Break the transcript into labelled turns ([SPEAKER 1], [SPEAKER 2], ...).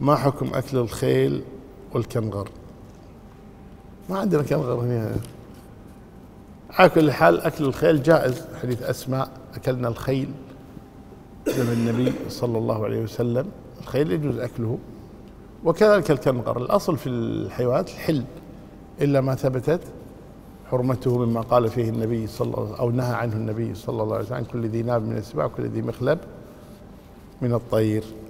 [SPEAKER 1] ما حكم أكل الخيل والكنغر؟ ما عندنا كنغر هنا. على كل حال أكل الخيل جائز، حديث أسماء أكلنا الخيل زمن النبي صلى الله عليه وسلم، الخيل يجوز أكله، وكذلك الكنغر. الأصل في الحيوانات الحل إلا ما ثبتت حرمته مما قال فيه النبي صلى الله عليه وسلم أو نهى عنه النبي صلى الله عليه وسلم عن كل ذي ناب من السباع وكل ذي مخلب من الطير.